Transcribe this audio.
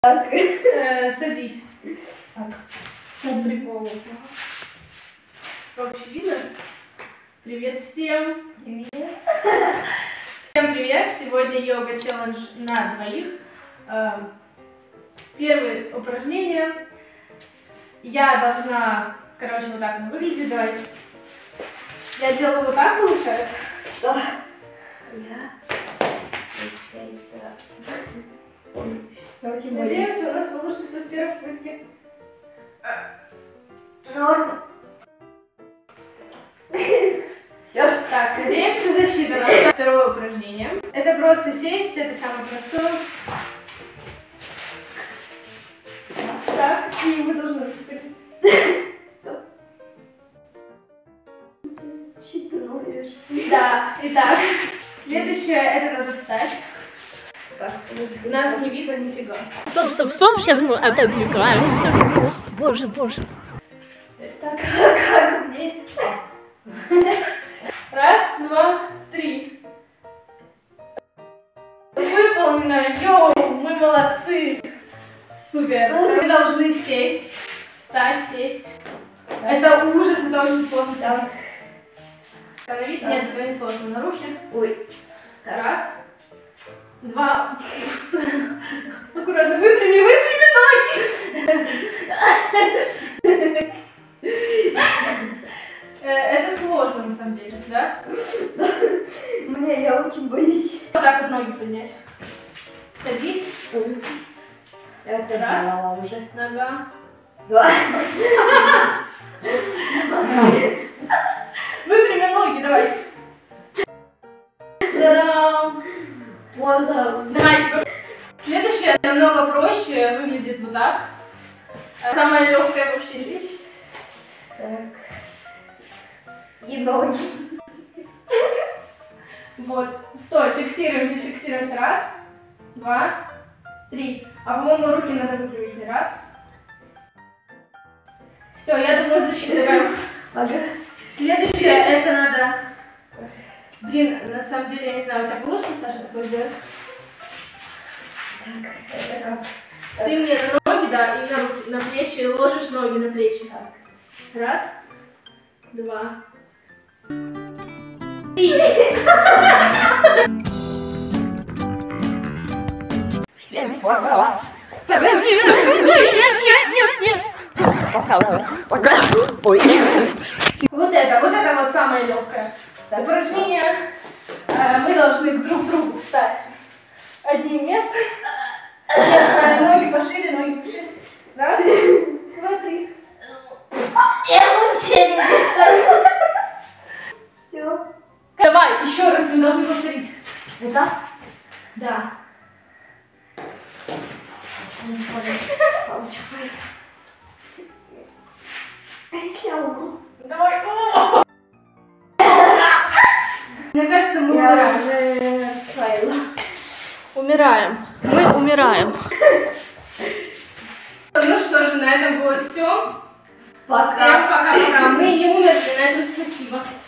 Так. Садись. Так. Под приколом. Вообще видно? Привет всем. Привет. Всем привет. Сегодня йога челлендж на двоих. Первое упражнение. Я должна, короче, вот так она выглядит. Давайте. Я делаю вот так, получается. Да. Я. Получается. Я очень боюсь. Надеемся, у нас получится все с первой попытки. Норм. Все. Так, надеемся, засчитано. Второе упражнение. Это просто сесть, это самое простое. Так, и мы должны выходить. Все. Читаешь. Да, итак. Следующее, это надо встать. Так, Нас не видно нифига. Стоп, сейчас отвлекаемся. Боже. так, как мне? Раз, два, три. Выполнено. Йоу, мы молодцы. Супер. Мы должны сесть. Встать, сесть. Это ужас, это очень сложно. Так. Становись. Нет, это не сложно. На руки. Ой. Раз. Два. Аккуратно. Выпрями ноги. Это сложно на самом деле, да? Я очень боюсь. Вот так вот ноги поднять. Садись. Ой. Я это Раз. делала уже. Нога. Два. Выпрями ноги, давай. Та-дам! Поза. Давайте. Следующее намного проще, выглядит вот так. Самая легкая вообще вещь. Так. И ноги. Вот. Стой, фиксируемся. Раз, два, три. А по-моему, руки надо выпрямить. Раз. Все, я думаю, засчитываем. Ага. Следующее, это надо... Блин, на самом деле, я не знаю, у тебя получится, Саша, такое сделать? Так, это как? Ты мне на ноги, да, и на руки, на плечи, ложишь ноги на плечи. Так. Раз, два, три. Вот это вот самое легкое. Упражнение. Мы должны друг к другу встать одним местом. Ноги пошире. Раз, два, три. Я вообще не достаю. Все. Давай, еще раз мы должны повторить. Это? Да. Получается. А если я умру? Давай. Мне кажется, мы Я умираем. уже расстроила. Умираем. Мы умираем. Ну что же, на этом было все. Пока. Всем пока-пока. Мы не умерли, на этом спасибо.